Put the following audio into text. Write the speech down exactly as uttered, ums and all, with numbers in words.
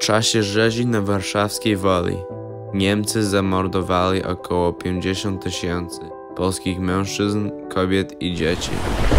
czasie rzezi na warszawskiej Woli Niemcy zamordowali około pięćdziesiąt tysięcy polskich mężczyzn, kobiet i dzieci.